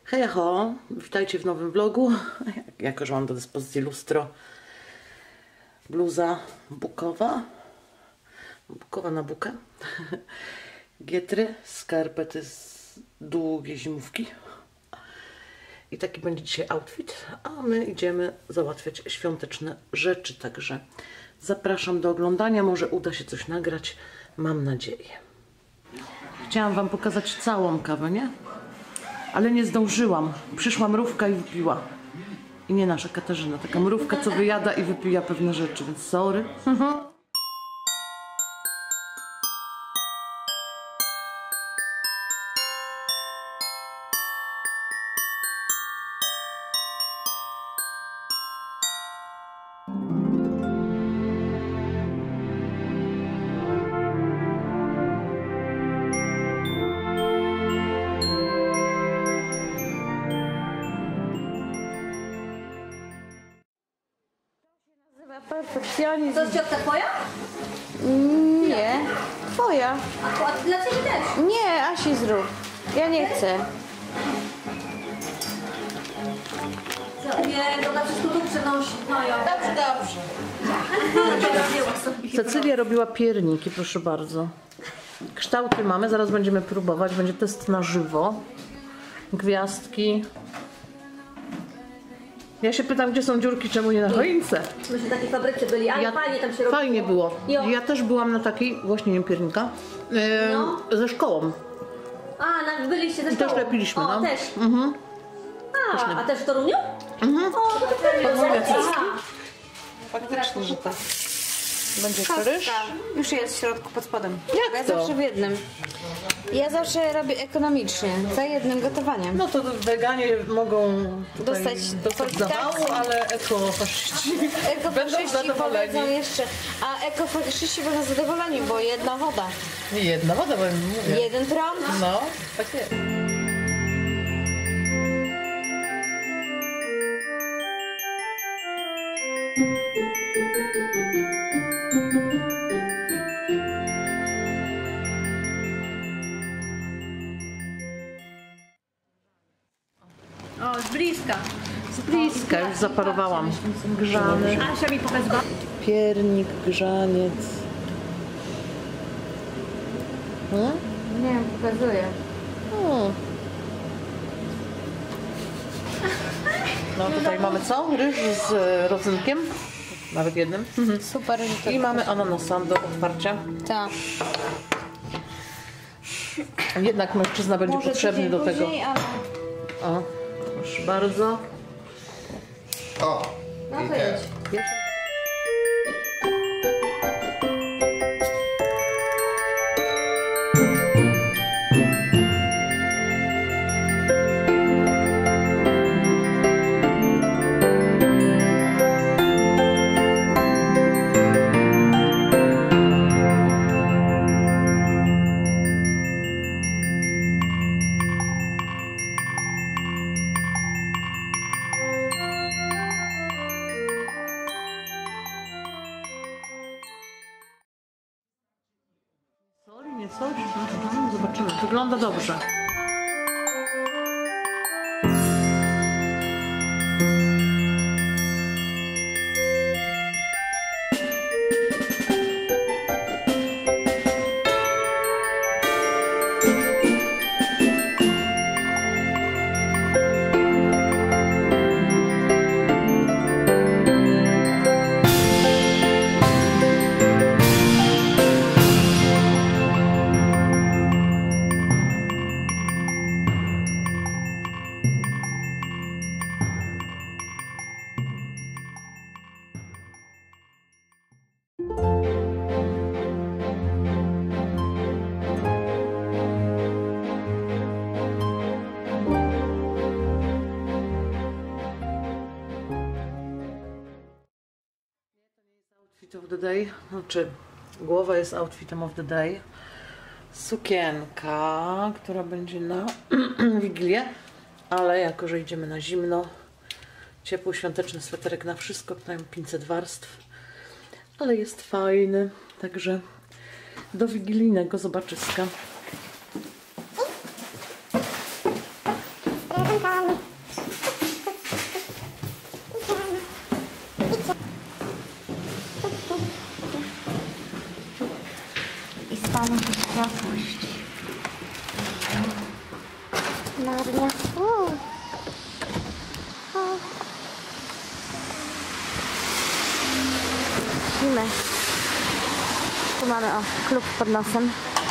Hejo, witajcie w nowym vlogu. Jako że mam do dyspozycji lustro, bluza bukowa na bukę, gietry, skarpety z długie zimówki i taki będzie dzisiaj outfit, a my idziemy załatwiać świąteczne rzeczy, także zapraszam do oglądania, może uda się coś nagrać, mam nadzieję. Chciałam wam pokazać całą kawę, nie? Ale nie zdążyłam. Przyszła mrówka i wypiła. I nie nasza Katarzyna, taka mrówka, co wyjada i wypija pewne rzeczy, więc sorry. To jest ciotka twoja? Nie, twoja. A dla ciebie też? Nie, Asi zrób. Ja nie chcę. Nie, to wszystko tu przenosi. No ja. Dobrze. Cecylia robiła pierniki, proszę bardzo. Kształty mamy, zaraz będziemy próbować. Będzie test na żywo. Gwiazdki. Ja się pytam, gdzie są dziurki, czemu nie na choince? Myśmy w takiej fabryce byli, ale fajnie tam się robiło. Fajnie było. Jo. Ja też byłam na takiej, właśnie nie piernika, ze szkołą. A, byliście ze I też szkołą. lepiliśmy, O, no. też. A też w Toruniu? O, to Faktycznie, że tak. Będzie ryż? Już jest w środku pod spodem. Jak Ja to? zawsze w jednym. Ja zawsze robię ekonomicznie, za jednym gotowaniem. No to weganie mogą tutaj Dostać zawału, ale ekofaszyści będą Ekofaszyści zadowoleni. powiedzą jeszcze, a ekofaszyści będą zadowoleni, bo jedna woda. Jedna woda, bo mówię. Jeden prąd. No, tak jest. O, z bliska. Z bliska już zaparowałam. Grzany. Asia mi pokazała. Piernik, grzaniec. Nie wiem, pokazuję. No tutaj mamy co? Ryż z rodzynkiem. Nawet jednym. Super, że to I mamy ananasa do otwarcia. tak. Jednak mężczyzna będzie Może potrzebny tydzień do tego. później, ale... O, proszę bardzo. O, No i to te. jedź. Soli, nie soli? Zobaczymy. Wygląda dobrze. Outfit of the day, znaczy głowa jest outfitem of the day. Sukienka, która będzie na Wigilię, ale jako że idziemy na zimno, ciepły, świąteczny sweterek na wszystko, tutaj 500 warstw, ale jest fajny, także do wigilijnego zobaczyska. Łatwość. Maria. O. Zimę. Tu mamy klub pod nosem.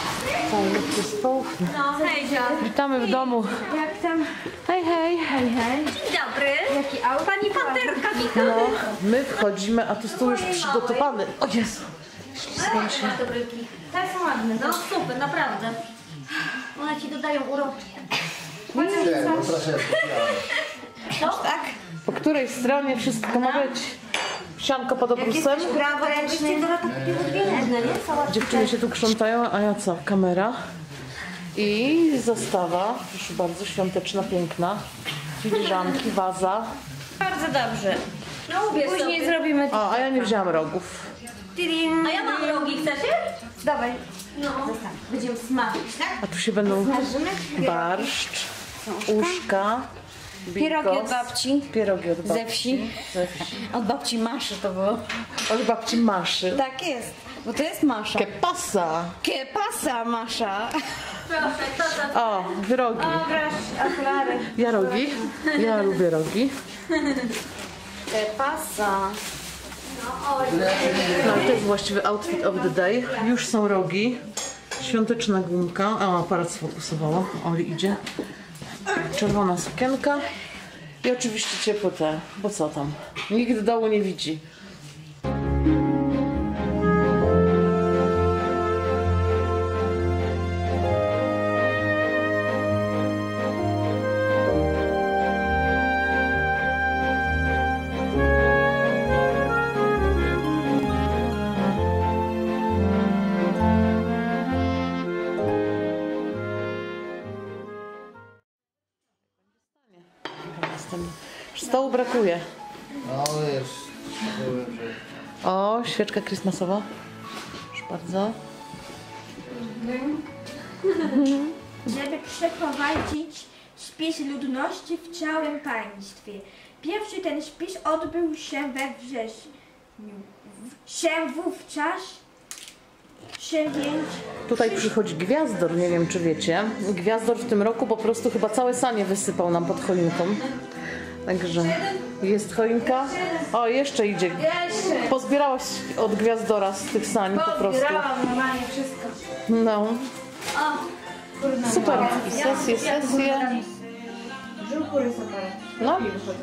No, hejcia. Witamy w domu. Jak tam? Hej, hej. Hej, hej. Dzień dobry. Jaki aut? Pani panterka wita. No, my wchodzimy, a tu stół już przygotowany. O Jezu. Ślizgam się. Te bryki. Te są ładne. No super, naprawdę. One ci dodają uroku. Nie, no proszę. Tak? Po której stronie wszystko ma być? Sianko pod obrusem. Praworęczny. nie? Dziewczyny się tu krzątają, a ja co? Kamera. I zastawa, proszę bardzo, świąteczna, piękna. Filiżanki, waza. Bardzo dobrze. No ubierz Później sobie. zrobimy... O, a ja nie wzięłam rogów. A ja mam rogi, chcecie? Dawaj. No. Będziemy smażyć, tak? A tu się będą Smażymy. barszcz, uszka, Pierogi od bigos, babci. Pierogi od babci. Ze wsi. Ze wsi. Od babci Maszy to było. Od babci Maszy. Tak jest, bo to jest Masza. Que pasa? Que pasa, Masza? Proszę, to za... O, wyrogi. Grasz okulary. Ja rogi. Ja lubię rogi. Que pasa? No i to jest właściwy outfit of the day. Już są rogi. Świąteczna gumka. O, aparat sfokusowało. Oli idzie. Czerwona sukienka. I oczywiście ciepłe te, bo co tam? Nikt dołu nie widzi. Stołu brakuje. No jest. O, świeczka christmasowa. Proszę bardzo. Żeby przeprowadzić spis ludności w całym państwie. Pierwszy ten spis odbył się we wrześniu. Wówczas więc Tutaj przychodzi Gwiazdor, nie wiem czy wiecie. Gwiazdor w tym roku po prostu chyba całe sanie wysypał nam pod choinką. Także jest choinka. O, jeszcze idzie. Pozbierałaś od Gwiazdora z tych sań po prostu. Zbierałam normalnie wszystko. No. Super. Sesje. Żółkury super. No.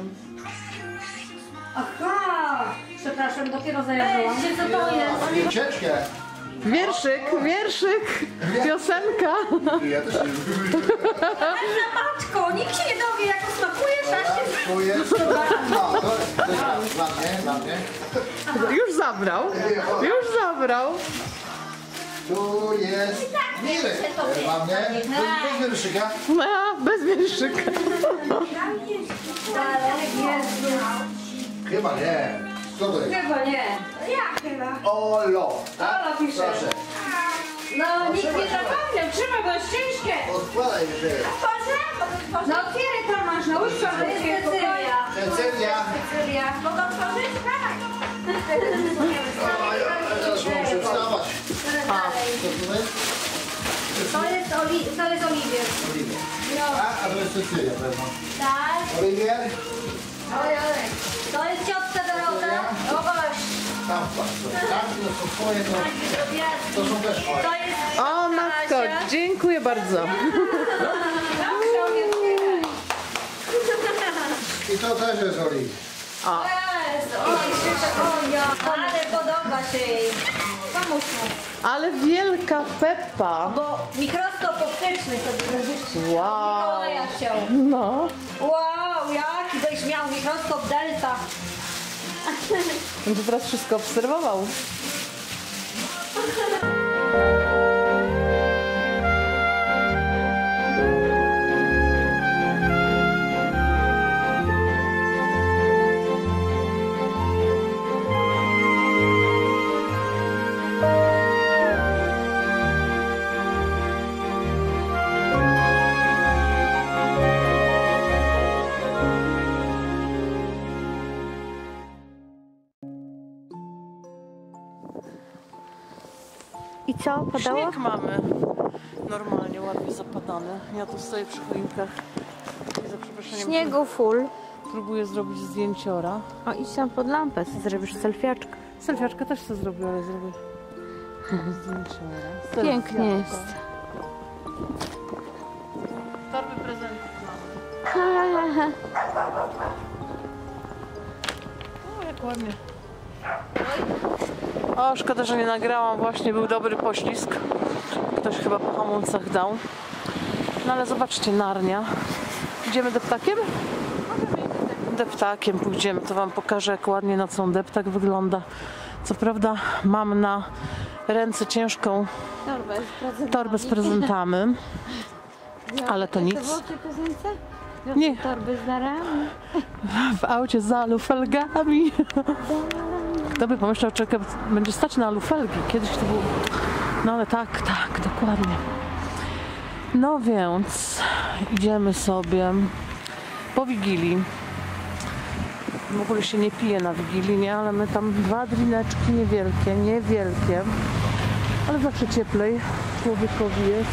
Aha! Przepraszam, dopiero zajrzałam. Weźcie, co to jest? Ucieczkę. Wierszyk, piosenka. Ja też nie lubię. Matko, nikt się nie dowie, jak to smakuje, trzeba się... Tu jest. No, to jest dla mnie. Już zabrał. Tu jest Mirek. Dla mnie. Bez wierszyka. A, bez wierszyka. Chyba nie. Co to jest? Chyba nie. Olo. Tak? Olo pisze. Proszę. No nikt nie zapomniał, trzymaj go ścieżkę. Odkładaj jeszcze. No otwieraj tam masz, na łyżkę. To jest Cecylia. Cecylia. mogą otworzyć? Teraz muszę wstawać. Co tutaj? To jest Oliwier. A to jest Cecylia pewno. Tak. Oliwier? To jest ciotka Dorota. O właśnie. Tam patrz. Tam to są twoje, to są też twoje. To jest O matko, dziękuję bardzo. I to też jest Oliwier. ale podoba się jej. Pomóż mu. Ale wielka Peppa. Bo mikroskop optyczny sobie zażyczył. Wow. Mikołaja chciał. No. Wow, jaki byś miał mikroskop Delta. Będzie teraz wszystko obserwował. I co, padało? Śnieg mamy. Normalnie, ładnie zapadane. Ja tu stoję przy choinkach i za przeproszeniem Śniegu full. próbuję zrobić zdjęciora. O, idź tam pod lampę, zrobisz selfiaczkę. Selfiaczkę też sobie zrobię, ale zrobię zdjęciora. Pięknie jest. Torby prezentów mamy. O, jak ładnie. O, szkoda, że nie nagrałam. Właśnie był dobry poślizg. Ktoś chyba po hamulcach dał. No ale zobaczcie, Narnia. Idziemy deptakiem? Deptakiem pójdziemy. To wam pokażę, jak ładnie nocą deptak wygląda. Co prawda mam na ręce ciężką torbę z prezentami. Ale to nic. Nie. Torby z darami. W aucie z alufelgami. Kto by pomyślał, że będzie stać na alufelgi. Kiedyś to było... No ale tak, dokładnie. No więc idziemy sobie po Wigilii. W ogóle się nie pije na Wigilii, nie? Ale my tam 2 drineczki niewielkie. Ale zawsze cieplej człowiekowi jest.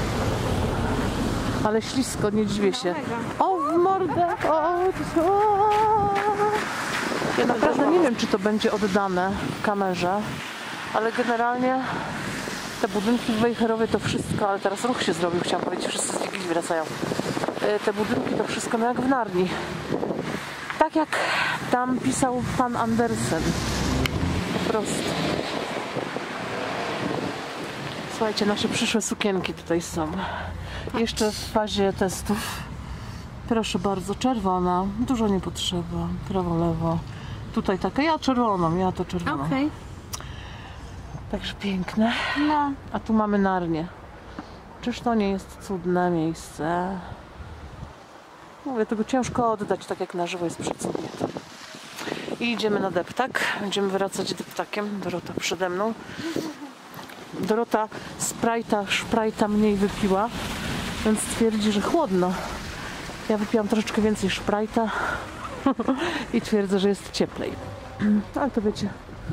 Ale ślisko, nie dziwię się. O, w mordę! Ja naprawdę nie wiem, czy to będzie oddane w kamerze, ale generalnie te budynki w Wejherowie to wszystko, ale teraz ruch się zrobił, chciałam powiedzieć, wszyscy z Wigilii wracają. Te budynki to wszystko, no jak w Narni. Tak jak tam pisał pan Andersen. Po prostu. Słuchajcie, nasze przyszłe sukienki tutaj są. Jeszcze w fazie testów. Proszę bardzo, czerwona. Dużo nie potrzeba. Prawo, lewo. Tutaj taka, ja to czerwoną. Okej. Także piękne. No. A tu mamy Narnię. Czyż to nie jest cudne miejsce? Mówię, tego ciężko oddać, tak jak na żywo jest przecudnie. I idziemy na deptak. Będziemy wracać deptakiem. Dorota przede mną. Dorota szprajta mniej wypiła, więc twierdzi, że chłodno. Ja wypiłam troszeczkę więcej szprajta i twierdzę, że jest cieplej. Ale to wiecie,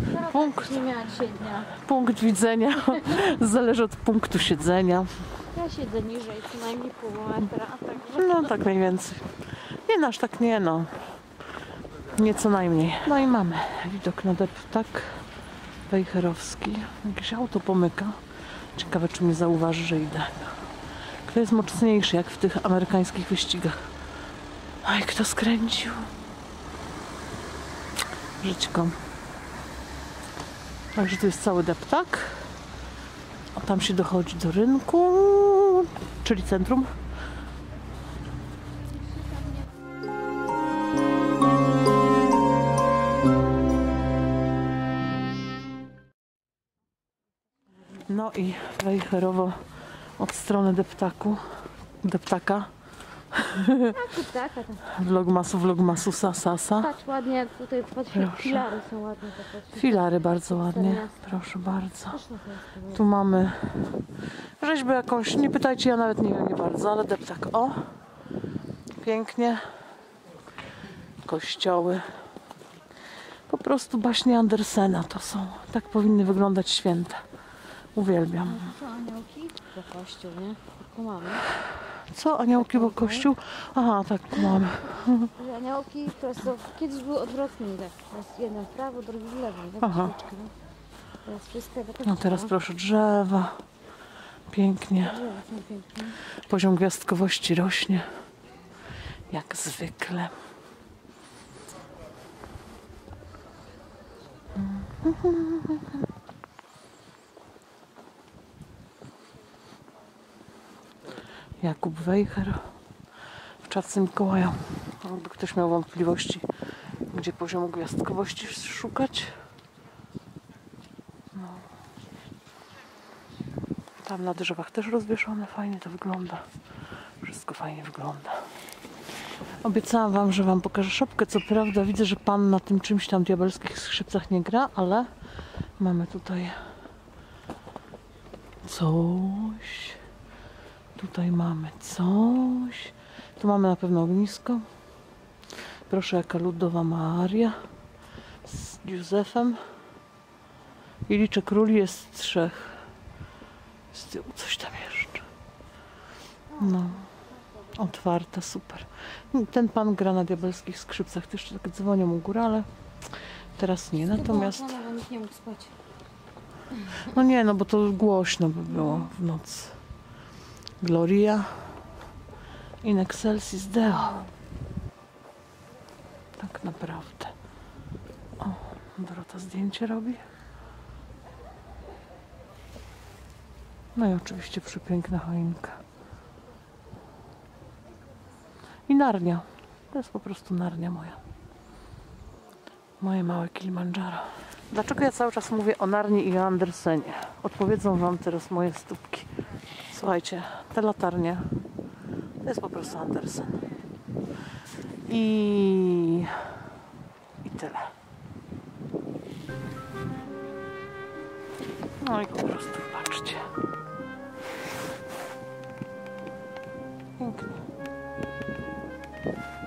punkt widzenia zależy od punktu siedzenia. Ja siedzę niżej, co najmniej pół metra. Także... No tak mniej więcej. Nie, nasz tak nie, no. Nie co najmniej. No i mamy widok na deptak wejherowski. Jakieś auto pomyka. Ciekawe, czy mnie zauważy, że idę. Kto jest mocniejszy, jak w tych amerykańskich wyścigach? Oj, kto skręcił? Żyćko. Także tu jest cały deptak. A tam się dochodzi do rynku, czyli centrum. No i Wejherowo od strony deptaka. Vlogmasu, sasa. Patrz ładnie, tutaj filary są ładne. Filary bardzo ładnie, proszę bardzo. Tu mamy rzeźbę jakąś, nie pytajcie, ja nawet nie wiem, nie bardzo, ale deptak, o, pięknie. Kościoły. Po prostu baśnie Andersena to są. Tak powinny wyglądać święta. Uwielbiam. Co, aniołki? To kościół, nie? Tylko mamy. Co? Aniołki, bo kościół? Aha, tak, mamy. Aniołki, które są, kiedyś były odwrotnie, tak. Teraz jeden w prawo, drugi w lewo. Tak? Aha. Teraz wszystko No teraz proszę, drzewa. Pięknie. Poziom gwiazdkowości rośnie. Jak zwykle. Jakub Wejher w czapce Mikołaja. Jakby ktoś miał wątpliwości, gdzie poziomu gwiazdkowości szukać. No. Tam na drzewach też rozwieszone. Fajnie to wygląda. Wszystko fajnie wygląda. Obiecałam wam, że wam pokażę szopkę. Co prawda widzę, że pan na tym czymś tam diabelskich skrzypcach nie gra, ale mamy tutaj coś. Tutaj mamy coś. Tu mamy na pewno ognisko. Proszę, jaka ludowa Maria z Józefem. I liczę króli, jest 3. Z tyłu coś tam jeszcze. No. Otwarte, super. Ten pan gra na diabelskich skrzypcach. Też tak dzwonią u góry, ale teraz nie. Natomiast... Bo nikt nie mógł spać. No nie, no bo to głośno by było w nocy. Gloria in excelsis Deo. Tak naprawdę. O, Dorota zdjęcie robi. No i oczywiście przepiękna choinka. I Narnia. To jest po prostu Narnia moja. Moje małe Kilimandżaro. Dlaczego ja cały czas mówię o Narni i o Andersenie? Odpowiedzą wam teraz moje stópki. Słuchajcie, te latarnie to jest po prostu Andersen. I tyle. No i po prostu patrzcie. Pięknie.